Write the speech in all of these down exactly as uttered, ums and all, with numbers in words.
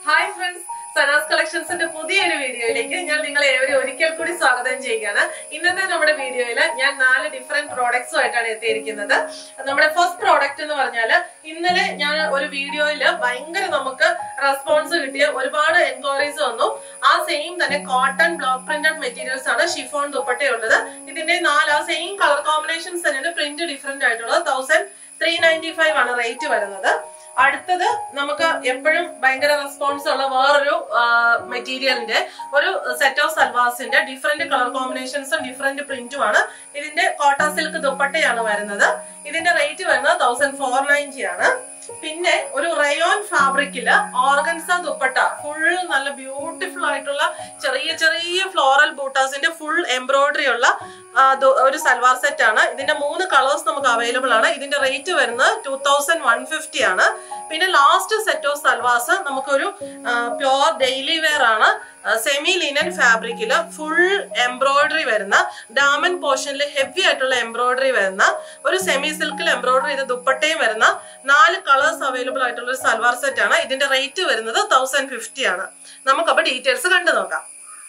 Hi friends, Sanas Collections in the Pudhi video. You're very Swagatam Cheyana. In this video, we have different products. Our first product in this video response inquiries on same cotton block printed materials chiffon dupatta same color combinations print different one thousand three ninety-five rate അടുത്തത് നമുക്ക് എപ്പോഴും ഭയങ്കര response ഉള്ള വേറൊരു മെറ്റീരിയലിന്റെ ഒരു set of സൽവാസിന്റെ different colour കോമ്പിനേഷൻസും ഡിഫറെന്റ് പ്രിന്റും ആണ്. ഇതിന്റെ കോട്ട സിൽക്ക് ദുപ്പട്ടയാണ് വരുന്നത്. ഇതിന്റെ റേറ്റ് വരുന്നത് തൗസൻഡ് ഫോർ നയൻറ്റി ആണ്. പിന്നെ ഒരു റയോൺ ഫാബ്രിക്കില് ഓർഗൻസ ദുപ്പട്ട ഫുൾ നല്ല ബ്യൂട്ടിഫുൾ ആയിട്ടുള്ള ചെറിയ ചെറിയ ഫ്ലോറൽ ബൂട്ടാസിന്റെ ഫുൾ എംബ്രോയിഡറി ഉള്ള ഒരു സൽവാർ സെറ്റ് ആണ്. ഇതിന്റെ മൂന്ന് കളേഴ്സ് നമുക്ക് അവൈലബിൾ ആണ്. ഇതിന്റെ റേറ്റ് വരുന്നത് ടൂ തൗസൻഡ് വൺ ഫിഫ്റ്റി ആണ്. പിന്നെ ലാസ്റ്റ് സെറ്റ് ഓഫ് സൽവാസ് നമുക്കൊരു പ്യോർ ഡെയിലി വെയർ ആണ്. സെമി ലിനൻ ഫാബ്രിക്കില് ഫുൾ എംബ്രോയിഡറി വരുന്ന ഡാമൻ പോർഷനിൽ ഹെവി ആയിട്ടുള്ള എംബ്രോയിഡറി വരുന്ന ഒരു സെമി സിൽക്കിൽ എംബ്രോയിഡറി ചെയ്ത ദുപ്പട്ടയും വരുന്ന നാല് കളേഴ്സ് അവൈലബിൾ ആയിട്ടുള്ള ഒരു സൽവാർ സെറ്റ് ആണ്. ഇതിന്റെ റേറ്റ് വരുന്നത് തൗസൻഡ് ഫിഫ്റ്റി ആണ്. നമുക്കപ്പോ ഡീറ്റെയിൽസ് കണ്ടു നോക്കാം.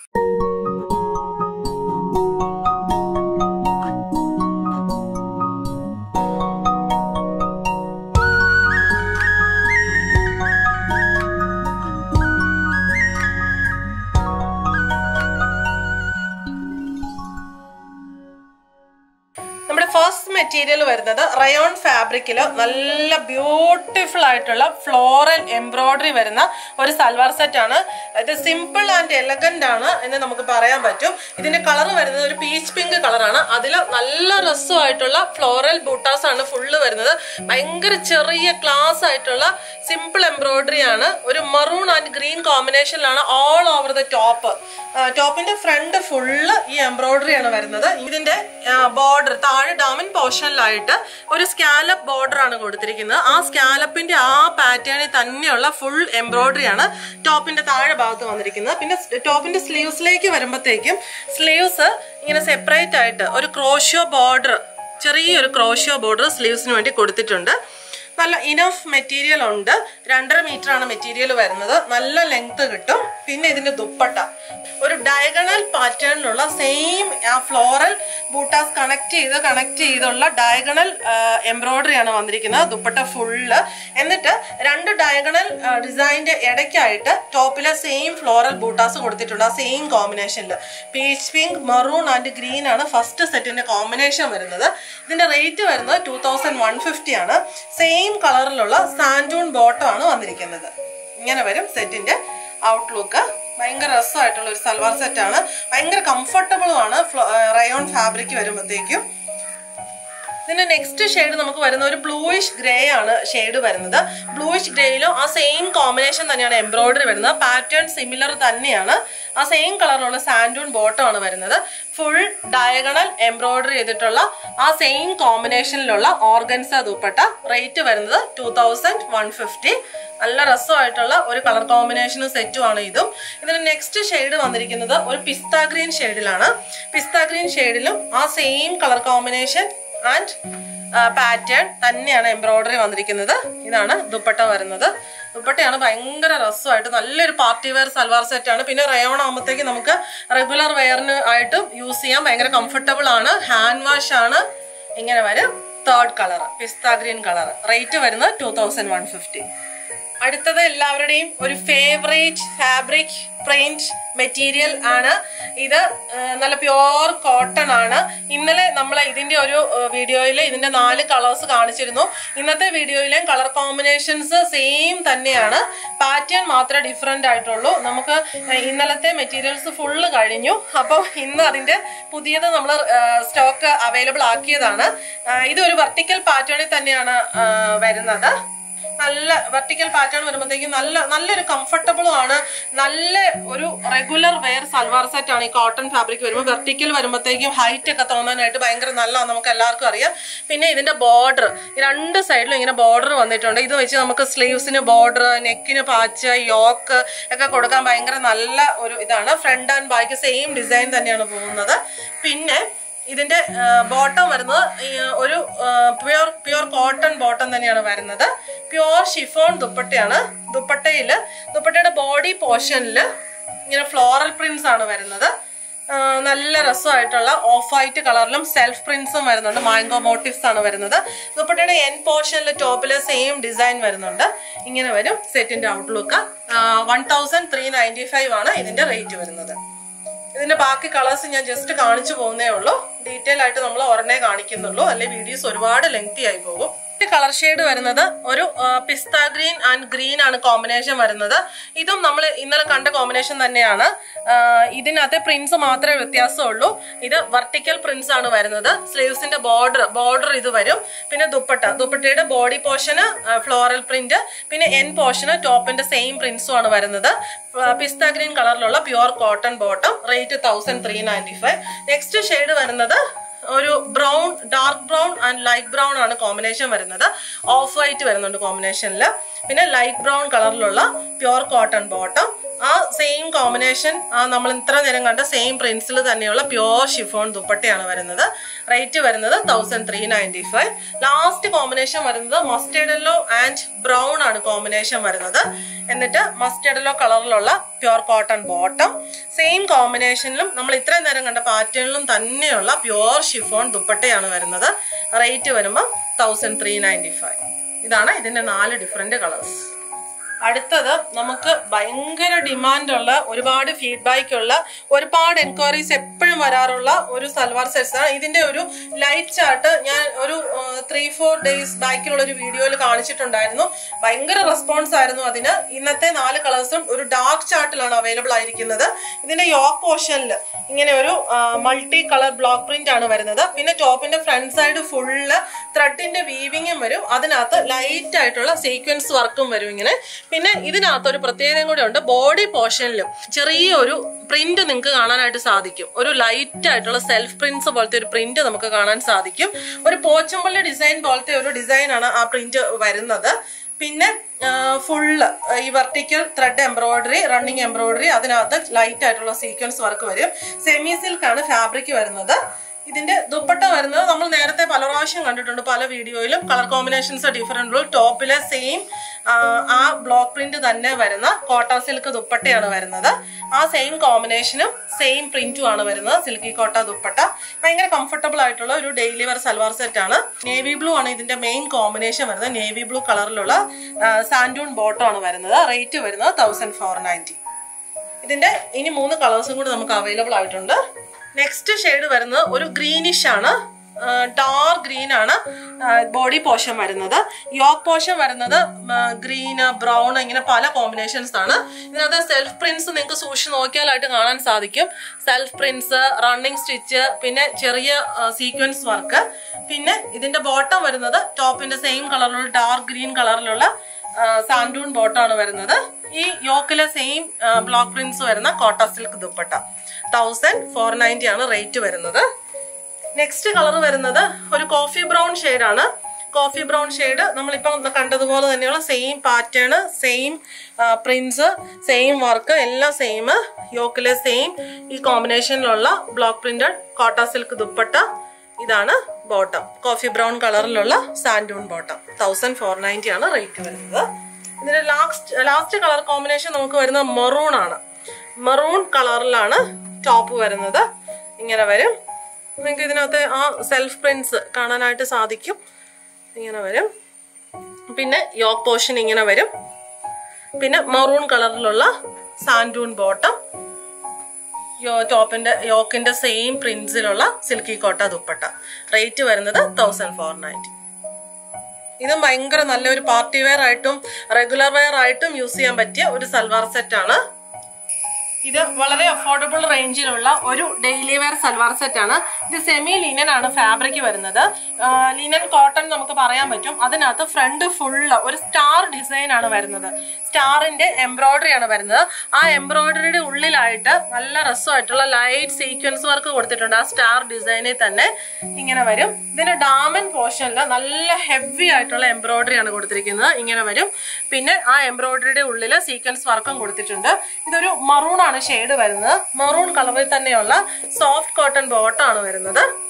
ഫസ്റ്റ് മെറ്റീരിയൽ വരുന്നത് റയോൺ ഫാബ്രിക്കില് നല്ല ബ്യൂട്ടിഫുൾ ആയിട്ടുള്ള ഫ്ലോറൽ എംബ്രോയിഡറി വരുന്ന ഒരു സൽവാർ സെറ്റ് ആണ്. ഇത് സിമ്പിൾ ആൻഡ് എലഗന്റ് ആണ് എന്ന് നമുക്ക് പറയാൻ പറ്റും. ഇതിന്റെ കളർ വരുന്നത് ഒരു പീച്ച് പിങ്ക് കളറാണ്. അതിൽ നല്ല രസമായിട്ടുള്ള ഫ്ലോറൽ ബൂട്ടാസ് ആണ് ഫുള്ള് വരുന്നത്. ഭയങ്കര ചെറിയ ക്ലാസ് ആയിട്ടുള്ള സിമ്പിൾ എംബ്രോയിഡറി ആണ്. ഒരു മറൂൺ ആൻഡ് ഗ്രീൻ കോമ്പിനേഷനിലാണ് ഓൾ ഓവർ ദ ടോപ്പ്. ടോപ്പിന്റെ ഫ്രണ്ട് ഫുള്ള് ഈ എംബ്രോയിഡറി ആണ് വരുന്നത്. ഇതിന്റെ ബോർഡർ താഴെ ഡാമൻ പോർഷനിലായിട്ട് ഒരു സ്കാലപ്പ് ബോർഡർ ആണ് കൊടുത്തിരിക്കുന്നത്. ആ സ്കാലപ്പിന്റെ ആ പാറ്റേണിൽ തന്നെയുള്ള ഫുൾ എംബ്രോയിഡറി ആണ് ടോപ്പിന്റെ താഴെ ഭാഗത്ത് വന്നിരിക്കുന്നത്. പിന്നെ ടോപ്പിന്റെ സ്ലീവ്സിലേക്ക് വരുമ്പോഴത്തേക്കും സ്ലീവ്സ് ഇങ്ങനെ സെപ്പറേറ്റ് ആയിട്ട് ഒരു ക്രോഷ്യോ ബോർഡർ, ചെറിയൊരു ക്രോഷ്യോ ബോർഡർ സ്ലീവ്സിന് വേണ്ടി കൊടുത്തിട്ടുണ്ട്. നല്ല ഇനഫ് മെറ്റീരിയൽ ഉണ്ട്. രണ്ടര മീറ്റർ ആണ് മെറ്റീരിയൽ വരുന്നത്. നല്ല ലെങ്ത് കിട്ടും. പിന്നെ ഇതിന്റെ ദുപ്പട്ട ഒരു ഡയഗണൽ പാറ്റേണിലുള്ള സെയിം ആ ഫ്ലോറൽ ബൂട്ടാസ് കണക്ട് ചെയ്ത് കണക്ട് ചെയ്തുള്ള ഡയഗണൽ എംബ്രോയിഡറി ആണ് വന്നിരിക്കുന്നത് ദുപ്പട്ട ഫുള്ള്. എന്നിട്ട് രണ്ട് ഡയഗണൽ ഡിസൈനിന്റെ ഇടയ്ക്കായിട്ട് ടോപ്പിലെ സെയിം ഫ്ലോറൽ ബൂട്ടാസ് കൊടുത്തിട്ടുണ്ട്. ആ സെയിം കോമ്പിനേഷനിൽ peach pink, maroon and green ആണ് ഫസ്റ്റ് സെറ്റിന്റെ കോമ്പിനേഷൻ വരുന്നത്. ഇതിന്റെ റേറ്റ് വരുന്നത് ടൂ തൗസൻഡ് വൺ ഫിഫ്റ്റി ആണ്. സെയിം കളറിലുള്ള സാൻഡൂൺ ബോട്ടം ആണ് വന്നിരിക്കുന്നത്. ഇങ്ങനെ വരും സെറ്റിന്റെ ഔട്ട്ലുക്ക്. ഭയങ്കര രസമായിട്ടുള്ള ഒരു സൽവാർ സെറ്റ് ആണ്. ഭയങ്കര കംഫർട്ടബിളും ആണ് റയോൺ ഫാബ്രിക് വരുമ്പോഴത്തേക്കും. ഇതിന്റെ നെക്സ്റ്റ് ഷെയ്ഡ് നമുക്ക് വരുന്ന ഒരു ബ്ലൂയിഷ് ഗ്രേ ആണ് ഷെയ്ഡ് വരുന്നത്. ബ്ലൂയിഷ് ഗ്രേയിലും ആ സെയിം കോമ്പിനേഷൻ തന്നെയാണ് എംബ്രോയിഡറി വരുന്നത്. പാറ്റേൺ സിമിലർ തന്നെയാണ്. ആ സെയിം കളറിലുള്ള സാൻഡൂൺ ബോട്ടം ആണ് വരുന്നത്. ഫുൾ ഡയഗണൽ എംബ്രോയിഡറി ചെയ്തിട്ടുള്ള ആ സെയിം കോമ്പിനേഷനിലുള്ള ഓർഗൻസ ദുപ്പട്ട. റേറ്റ് വരുന്നത് ടൂ തൗസൻഡ് വൺ ഫിഫ്റ്റി. നല്ല രസമായിട്ടുള്ള ഒരു കളർ കോമ്പിനേഷനും സെറ്റും ആണ് ഇതും. ഇതിന്റെ നെക്സ്റ്റ് ഷെയ്ഡ് വന്നിരിക്കുന്നത് ഒരു പിസ്ത ഗ്രീൻ ഷെയ്ഡിലാണ്. പിസ്ത ഗ്രീൻ ഷെയ്ഡിലും ആ same colour combination and pattern തന്നെയാണ് എംബ്രോയിഡറി വന്നിരിക്കുന്നത്. ഇതാണ് ദുപ്പട്ട വരുന്നത്. ദുപ്പട്ടയാണ് ഭയങ്കര രസമായിട്ട് നല്ലൊരു പാർട്ടി വെയർ സൽവാർ സെറ്റ് ആണ്. പിന്നെ റയോൺ ആകുമ്പോഴത്തേക്ക് നമുക്ക് റെഗുലർ വെയറിന് ആയിട്ടും യൂസ് ചെയ്യാം. ഭയങ്കര കംഫർട്ടബിൾ ആണ്. ഹാൻഡ് വാഷ് ആണ്. ഇങ്ങനെ വരും. Third colour pista green colour. Rate വരുന്നത് ടൂ തൗസൻഡ് വൺ ഫിഫ്റ്റി. അടുത്തത് എല്ലാവരുടെയും ഒരു ഫേവറേറ്റ് ഫാബ്രിക് പ്രിന്റ് മെറ്റീരിയൽ ആണ്. ഇത് നല്ല പ്യോർ കോട്ടൺ ആണ്. ഇന്നലെ നമ്മൾ ഇതിന്റെ ഒരു വീഡിയോയിൽ ഇതിന്റെ നാല് കളേഴ്സ് കാണിച്ചിരുന്നു. ഇന്നത്തെ വീഡിയോയിലെ കളർ കോമ്പിനേഷൻസ് സെയിം തന്നെയാണ്. പാറ്റേൺ മാത്രമേ ഡിഫറെന്റ് ആയിട്ടുള്ളൂ. നമുക്ക് ഇന്നലത്തെ മെറ്റീരിയൽസ് ഫുള്ള് കഴിഞ്ഞു. അപ്പം ഇന്ന് അതിന്റെ പുതിയത് നമ്മൾ സ്റ്റോക്ക് അവൈലബിൾ ആക്കിയതാണ്. ഇതൊരു വെർട്ടിക്കൽ പാറ്റേണിൽ തന്നെയാണ് വരുന്നത്. നല്ല വെർട്ടിക്കൽ പാറ്റേൺ വരുമ്പോഴത്തേക്കും നല്ല നല്ലൊരു കംഫർട്ടബിളും ആണ്. നല്ല ഒരു റെഗുലർ വെയർ സൽവാർ സെറ്റ് ആണ് ഈ കോട്ടൺ ഫാബ്രിക് വരുമ്പോൾ. വെർട്ടിക്കൽ വരുമ്പോഴത്തേക്കും ഹൈറ്റ് ഒക്കെ തോന്നാനായിട്ട് ഭയങ്കര നല്ലതാണ്, നമുക്ക് എല്ലാവർക്കും അറിയാം. പിന്നെ ഇതിന്റെ ബോർഡർ രണ്ട് സൈഡിലും ഇങ്ങനെ ബോർഡർ വന്നിട്ടുണ്ട്. ഇത് വെച്ച് നമുക്ക് സ്ലീവ്സിന് ബോർഡർ, നെക്കിന് പാച്ച്, യോക്ക് ഒക്കെ കൊടുക്കാൻ ഭയങ്കര നല്ല ഒരു ഇതാണ്. Front and back same design തന്നെയാണ് പോകുന്നത്. പിന്നെ ഇതിന്റെ ബോട്ടം വരുന്നത് ഒരു പ്യുവർ പ്യുവർ കോട്ടൺ ബോട്ടം തന്നെയാണ് വരുന്നത്. പ്യുവർ ഷിഫോൺ ദുപ്പട്ടയാണ്. ദുപ്പട്ടയില് ദുപ്പട്ടയുടെ ബോഡി പോർഷനിൽ ഇങ്ങനെ ഫ്ലോറൽ പ്രിന്റ്സ് ആണ് വരുന്നത്. നല്ല രസമായിട്ടുള്ള ഓഫ് വൈറ്റ് കളറിലും സെൽഫ് പ്രിന്റ്സും വരുന്നുണ്ട്. മാംഗോ മോട്ടീവ്സ് ആണ് വരുന്നത്. ദുപ്പട്ടയുടെ എൻ പോർഷനിൽ ടോപ്പില് സെയിം ഡിസൈൻ വരുന്നുണ്ട്. ഇങ്ങനെ വരും സെറ്റിന്റെ outlook. One thousand three ninety five ആണ് ഇതിന്റെ റേറ്റ് വരുന്നത്. ഇതിന്റെ ബാക്കി കളേഴ്സ് ഞാൻ ജസ്റ്റ് കാണിച്ചു പോകുന്നേ ഉള്ളൂ. ഡീറ്റെയിൽ ആയിട്ട് നമ്മൾ ഒരെണ്ണേ കാണിക്കുന്നുള്ളൂ, അല്ലെങ്കിൽ വീഡിയോസ് ഒരുപാട് ലെങ്തി ആയി പോകും. കളർ ഷെയ്ഡ് വരുന്നത് ഒരു പിസ്ത ഗ്രീൻ ആൻഡ് ഗ്രീൻ ആണ് കോമ്പിനേഷൻ വരുന്നത്. ഇതും നമ്മൾ ഇന്നലെ കണ്ട കോമ്പിനേഷൻ തന്നെയാണ്. ഇതിനകത്തെ പ്രിന്റ്സ് മാത്രമേ വ്യത്യാസമുള്ളൂ. ഇത് വെർട്ടിക്കൽ പ്രിന്റ്സ് ആണ് വരുന്നത്. സ്ലീവ്സിന്റെ ബോർഡർ ബോർഡർ ഇത് വരും. പിന്നെ ദുപ്പട്ട ദുപ്പട്ടയുടെ ബോഡി പോർഷന് ഫ്ലോറൽ പ്രിന്റ്, പിന്നെ എൻ പോർഷന് ടോപ്പിന്റെ സെയിം പ്രിന്റ്സും ആണ് വരുന്നത്. പിസ്ത ഗ്രീൻ കളറിലുള്ള pure cotton bottom. Rate thousand three ninety five. Next shade വരുന്നത് ഒരു brown, dark brown and light brown ആണ് കോമ്പിനേഷൻ വരുന്നത്. ഓഫ് വൈറ്റ് വരുന്നുണ്ട് കോമ്പിനേഷനിൽ. പിന്നെ ലൈറ്റ് ബ്രൗൺ കളറിലുള്ള പ്യുവർ കോട്ടൺ ബോട്ടം. ആ സെയിം കോമ്പിനേഷൻ നമ്മൾ ഇത്ര നേരം കണ്ട സെയിം പ്രിന്റ്സിൽ തന്നെയുള്ള പ്യുവർ ഷിഫോൺ ദുപ്പട്ടയാണ് വരുന്നത്. റേറ്റ് വരുന്നത് thousand three ninety five. Last combination വരുന്നത് മസ്റ്റേർഡ് യെല്ലോ ആൻഡ് ബ്രൗൺ ആണ് കോമ്പിനേഷൻ വരുന്നത്. എന്നിട്ട് മസ്റ്റേർഡ് യെല്ലോ കളറിലുള്ള പ്യുവർ കോട്ടൺ ബോട്ടം. സെയിം കോമ്പിനേഷനിലും നമ്മൾ ഇത്രയും നേരം കണ്ട പാറ്റേണിലും തന്നെയുള്ള പ്യുവർ ഷിഫോൺ ദുപ്പട്ടയാണ് വരുന്നത്. റേറ്റ് വരുമ്പോൾ തൗസൻഡ് ത്രീ നയൻറ്റി ഫൈവ്. ഇതാണ് ഇതിന്റെ നാല് ഡിഫറെന്റ് കളേഴ്സ്. അടുത്തത് നമുക്ക് ഭയങ്കര ഡിമാൻഡുള്ള, ഒരുപാട് ഫീഡ്ബാക്ക് ഉള്ള, ഒരുപാട് എൻക്വയറീസ് എപ്പോഴും വരാറുള്ള ഒരു സൽവാർ സെറ്റ്സ് ആണ്. ഇതിന്റെ ഒരു ലൈറ്റ് ചാർട്ട് ഞാൻ ഒരു ത്രീ ഫോർ ഡേയ്സ് ബാക്കിലുള്ള ഒരു വീഡിയോയിൽ കാണിച്ചിട്ടുണ്ടായിരുന്നു. ഭയങ്കര റെസ്പോൺസ് ആയിരുന്നു അതിന്. ഇന്നത്തെ നാല് കളേഴ്സും ഒരു ഡാർക്ക് ചാർട്ടിലാണ് അവൈലബിൾ ആയിരിക്കുന്നത്. ഇതിന്റെ യോക്ക് പോർഷനിൽ ഇങ്ങനെ ഒരു മൾട്ടി കളർ ബ്ലോക്ക് പ്രിന്റ് ആണ് വരുന്നത്. പിന്നെ ടോപ്പിന്റെ ഫ്രണ്ട് സൈഡ് ഫുള്ള് ത്രെഡിന്റെ വീവിങ്ങും വരും. അതിനകത്ത് ലൈറ്റ് ആയിട്ടുള്ള സീക്വൻസ് വർക്കും വരും ഇങ്ങനെ. പിന്നെ ഇതിനകത്ത് ഒരു പ്രത്യേകത കൂടെ ഉണ്ട്. ബോഡി പോർഷനിലും ചെറിയൊരു പ്രിന്റ് നിങ്ങൾക്ക് കാണാനായിട്ട് സാധിക്കും. ഒരു ലൈറ്റ് ആയിട്ടുള്ള സെൽഫ് പ്രിന്റ്സ് പോലത്തെ ഒരു പ്രിന്റ് നമുക്ക് കാണാൻ സാധിക്കും. ഒരു പോച്ചമ്പള്ളി ഡിസൈൻ പോലത്തെ ഒരു ഡിസൈനാണ് ആ പ്രിന്റ് വരുന്നത്. പിന്നെ ഫുള്ള് ഈ vertical thread embroidery, running embroidery, അതിനകത്ത് ലൈറ്റ് ആയിട്ടുള്ള സീക്വൻസ് വർക്ക് വരും. സെമി സിൽക്ക് ആണ് ഫാബ്രിക് വരുന്നത്. ഇതിന്റെ ദുപ്പട്ട വരുന്നത് നമ്മൾ നേരത്തെ പല പ്രാവശ്യം കണ്ടിട്ടുണ്ട് പല വീഡിയോയിലും. കളർ കോമ്പിനേഷൻസ് ഡിഫറെന്റ് ഉള്ളൂ. ടോപ്പിലെ സെയിം ആ ബ്ലോക്ക് പ്രിന്റ് തന്നെ വരുന്ന കോട്ട സിൽക്ക് ദുപ്പട്ടയാണ് വരുന്നത്. ആ സെയിം കോമ്പിനേഷനും സെയിം പ്രിന്റും ആണ് വരുന്നത്. സിൽക്കി കോട്ട ദുപ്പട്ട ഭയങ്കര കംഫർട്ടബിൾ ആയിട്ടുള്ള ഒരു ഡെയിലി വെയർ സൽവാർ സെറ്റ് ആണ്. നേവി ബ്ലൂ ആണ് ഇതിന്റെ മെയിൻ കോമ്പിനേഷൻ വരുന്നത്. നേവി ബ്ലൂ കളറിലുള്ള സാൻഡൂൺ ബോട്ടം ആണ് വരുന്നത്. റേറ്റ് വരുന്നത് തൗസൻഡ് ഫോർ നയൻറ്റി. ഇതിന്റെ ഇനി മൂന്ന് കളേഴ്സും കൂടി നമുക്ക് അവൈലബിൾ ആയിട്ടുണ്ട്. നെക്സ്റ്റ് ഷെയ്ഡ് വരുന്നത് ഒരു ഗ്രീനിഷ് ആണ്. ഡാർക്ക് ഗ്രീൻ ആണ് ബോഡി പോർഷൻ വരുന്നത്. യോക്ക് പോർഷൻ വരുന്നത് ഗ്രീന്, ബ്രൗൺ, ഇങ്ങനെ പല കോമ്പിനേഷൻസ് ആണ്. ഇതിനകത്ത് സെൽഫ് പ്രിന്റ്സ് നിങ്ങൾക്ക് സൂക്ഷിച്ച് നോക്കിയാലായിട്ട് കാണാൻ സാധിക്കും. സെൽഫ് പ്രിന്റ്സ്, റണ്ണിങ് സ്റ്റിച്ച്, പിന്നെ ചെറിയ സീക്വൻസ് വർക്ക്. പിന്നെ ഇതിന്റെ ബോട്ടം വരുന്നത് ടോപ്പിന്റെ സെയിം കളറിലുള്ള ഡാർക്ക് ഗ്രീൻ കളറിലുള്ള സാൻഡൂൺ ബോട്ടം ആണ് വരുന്നത്. ഈ യോക്കിലെ സെയിം ബ്ലോക്ക് പ്രിന്റ്സ് വരുന്ന Kota silk dupatta. Thousand four ninety ആണ് റേറ്റ് വരുന്നത്. നെക്സ്റ്റ് കളർ വരുന്നത് ഒരു കോഫി ബ്രൗൺ ഷെയ്ഡ് ആണ്. കോഫി ബ്രൗൺ ഷെയ്ഡ് നമ്മളിപ്പം കണ്ടതുപോലെ തന്നെയുള്ള same pattern, same prints, same work, എല്ലാം സെയിം. യോക്കിലെ സെയിം ഈ കോമ്പിനേഷനിലുള്ള block printed Kota silk dupatta. ഇതാണ് ബോട്ടം. കോഫി ബ്രൗൺ കളറിലുള്ള santoon bottom. Thousand four ninety ആണ് റേറ്റ് വരുന്നത്. ഇതിന്റെ ലാസ്റ്റ് ലാസ്റ്റ് കളർ കോമ്പിനേഷൻ നമുക്ക് വരുന്നത് മെറൂൺ ആണ്. മെറൂൺ കളറിലാണ് ടോപ്പ് വരുന്നത്. ഇങ്ങനെ വരും. നിങ്ങൾക്ക് ഇതിനകത്ത് ആ സെൽഫ് പ്രിന്റ്സ് കാണാനായിട്ട് സാധിക്കും. ഇങ്ങനെ വരും. പിന്നെ യോക്ക് പോർഷൻ ഇങ്ങനെ വരും. പിന്നെ മെറൂൺ കളറിലുള്ള സാൻഡൂൺ ബോട്ടം. യോ ടോപ്പിന്റെ യോക്കിന്റെ സെയിം പ്രിന്റ്സിലുള്ള സിൽക്കി കോട്ട ദുപ്പട്ട. റേറ്റ് വരുന്നത് തൗസൻഡ് ഫോർ നയൻറ്റി. ഇതും ഭയങ്കര നല്ലൊരു പാർട്ടി വെയർ ആയിട്ടും റെഗുലർ വെയർ ആയിട്ടും യൂസ് ചെയ്യാൻ പറ്റിയ ഒരു സൽവാർ സെറ്റ് ആണ്. ഇത് വളരെ അഫോർഡബിൾ റേഞ്ചിലുള്ള ഒരു ഡെയിലി വെയർ സൽവാർ സെറ്റ് ആണ്. ഇത് സെമി ലിനൻ ആണ് ഫാബ്രിക് വരുന്നത്. ലിനൻ കോട്ടൺ നമുക്ക് പറയാൻ പറ്റും. അതിനകത്ത് ഫ്രണ്ട് ഫുള്ള് ഒരു സ്റ്റാർ ഡിസൈൻ ആണ് വരുന്നത്. സ്റ്റാറിന്റെ എംബ്രോയിഡറി ആണ് വരുന്നത്. ആ എംബ്രോയിഡറിയുടെ ഉള്ളിലായിട്ട് നല്ല രസമായിട്ടുള്ള ലൈറ്റ് സീക്വൻസ് വർക്ക് കൊടുത്തിട്ടുണ്ട്. ആ സ്റ്റാർ ഡിസൈനിൽ തന്നെ ഇങ്ങനെ വരും. ഇതിന്റെ ഡാമൻ പോർഷനിൽ നല്ല ഹെവി ആയിട്ടുള്ള എംബ്രോയിഡറി ആണ് കൊടുത്തിരിക്കുന്നത്. ഇങ്ങനെ വരും. പിന്നെ ആ എംബ്രോയിഡറിയുടെ ഉള്ളിൽ സീക്വൻസ് വർക്കും കൊടുത്തിട്ടുണ്ട്. ഇതൊരു മറൂൺ ആണ് ഷെയ്ഡ് വരുന്നത്. മെറൂൺ കളറിൽ തന്നെയുള്ള സോഫ്റ്റ് കോട്ടൺ ബോട്ടം ആണ് വരുന്നത്.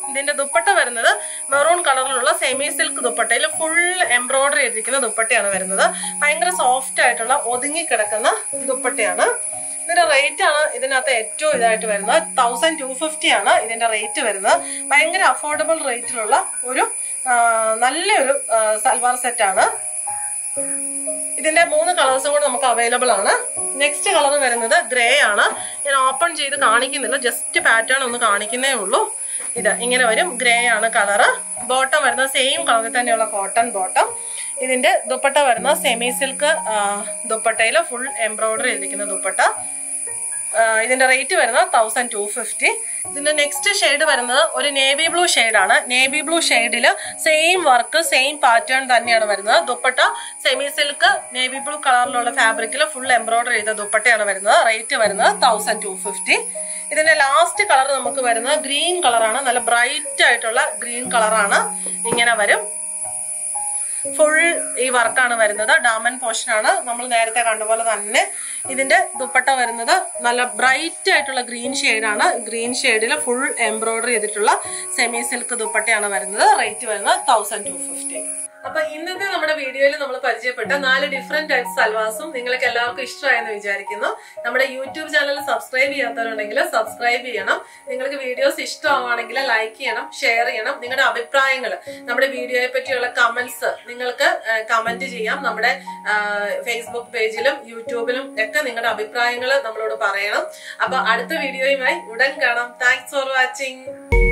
ഇതിന്റെ ദുപ്പട്ട വരുന്നത് മെറൂൺ കളറിലുള്ള സെമി സിൽക്ക് ദുപ്പട്ടയിൽ ഫുൾ എംബ്രോയിഡറി ചെയ്തിരിക്കുന്ന ദുപ്പട്ടയാണ് വരുന്നത്. ഭയങ്കര സോഫ്റ്റ് ആയിട്ടുള്ള ഒതുങ്ങി കിടക്കുന്ന ദുപ്പട്ടയാണ്. ഇതിന്റെ റേറ്റ് ആണ് ഇതിനകത്ത് ഏറ്റവും ഇതായിട്ട് വരുന്നത്. തൗസൻഡ് ടു ഫിഫ്റ്റി ആണ് ഇതിന്റെ റേറ്റ് വരുന്നത്. ഭയങ്കര അഫോർഡബിൾ റേറ്റിലുള്ള ഒരു നല്ലൊരു സൽവാർ സെറ്റ് ആണ്. ഇതിന്റെ മൂന്ന് കളേഴ്സും കൂടെ നമുക്ക് അവൈലബിൾ ആണ്. നെക്സ്റ്റ് കളർ വരുന്നത് ഗ്രേ ആണ്. ഞാൻ ഓപ്പൺ ചെയ്ത് കാണിക്കുന്നില്ല, ജസ്റ്റ് പാറ്റേൺ ഒന്ന് കാണിക്കുന്നേ ഉള്ളൂ. ഇത് ഇങ്ങനെ വരും. ഗ്രേ ആണ് കളറ്. ബോട്ടം വരുന്നത് സെയിം കളറിൽ തന്നെയുള്ള കോട്ടൺ ബോട്ടം. ഇതിന്റെ ദുപ്പട്ട വരുന്നത് സെമി സിൽക്ക് ദുപ്പട്ടയിൽ ഫുൾ എംബ്രോയിഡറി ചെയ്തിരിക്കുന്ന ദുപ്പട്ട. ഇതിന്റെ റേറ്റ് വരുന്നത് തൗസൻഡ് ടു ഫിഫ്റ്റി. ഇതിന്റെ നെക്സ്റ്റ് ഷെയ്ഡ് വരുന്നത് ഒരു നേവി ബ്ലൂ ഷെയ്ഡാണ്. നേവി ബ്ലൂ ഷെയ്ഡില് സെയിം വർക്ക് സെയിം പാറ്റേൺ തന്നെയാണ് വരുന്നത്. Dupatta semi silk navy blue കളറിലുള്ള ഫാബ്രിക്കിൽ ഫുൾ എംബ്രോയിഡറി ചെയ്ത ദുപ്പട്ടയാണ് വരുന്നത്. റേറ്റ് വരുന്നത് തൗസൻഡ് ടു ഫിഫ്റ്റി. ഇതിന്റെ ലാസ്റ്റ് കളർ നമുക്ക് വരുന്നത് ഗ്രീൻ കളറാണ്. നല്ല ബ്രൈറ്റ് ആയിട്ടുള്ള ഗ്രീൻ കളറാണ്. ഇങ്ങനെ വരും. ഫുൾ ഈ വർക്കാണ് വരുന്നത്. ഡാമൻ പോർഷൻ ആണ്. നമ്മൾ നേരത്തെ കണ്ടപോലെ തന്നെ ഇതിന്റെ ദുപ്പട്ട വരുന്നത് നല്ല ബ്രൈറ്റ് ആയിട്ടുള്ള ഗ്രീൻ ഷെയ്ഡാണ്. ഗ്രീൻ ഷെയ്ഡിൽ ഫുൾ എംബ്രോയിഡറി ചെയ്തിട്ടുള്ള സെമി സിൽക്ക് ദുപ്പട്ടയാണ് വരുന്നത്. റേറ്റ് വരുന്നത് തൗസൻഡ് ടു ഫിഫ്റ്റി. അപ്പൊ ഇന്നത്തെ നമ്മുടെ വീഡിയോയിൽ നമ്മൾ പരിചയപ്പെട്ട നാല് ഡിഫറെന്റ് ടൈപ്സ് സൽവാസും നിങ്ങൾക്ക് എല്ലാവർക്കും ഇഷ്ടമായെന്ന് വിചാരിക്കുന്നു. നമ്മുടെ യൂട്യൂബ് ചാനൽ സബ്സ്ക്രൈബ് ചെയ്യാത്തവരുണ്ടെങ്കിൽ സബ്സ്ക്രൈബ് ചെയ്യണം. നിങ്ങൾക്ക് വീഡിയോസ് ഇഷ്ടമാണെങ്കിൽ ലൈക്ക് ചെയ്യണം, ഷെയർ ചെയ്യണം. നിങ്ങളുടെ അഭിപ്രായങ്ങൾ, നമ്മുടെ വീഡിയോയെ പറ്റിയുള്ള കമന്റ്സ് നിങ്ങൾക്ക് കമന്റ് ചെയ്യാം. നമ്മുടെ ഫേസ്ബുക്ക് പേജിലും യൂട്യൂബിലും ഒക്കെ നിങ്ങളുടെ അഭിപ്രായങ്ങൾ നമ്മളോട് പറയണം. അപ്പൊ അടുത്ത വീഡിയോയുമായി ഉടൻ കാണാം. Thanks for watching.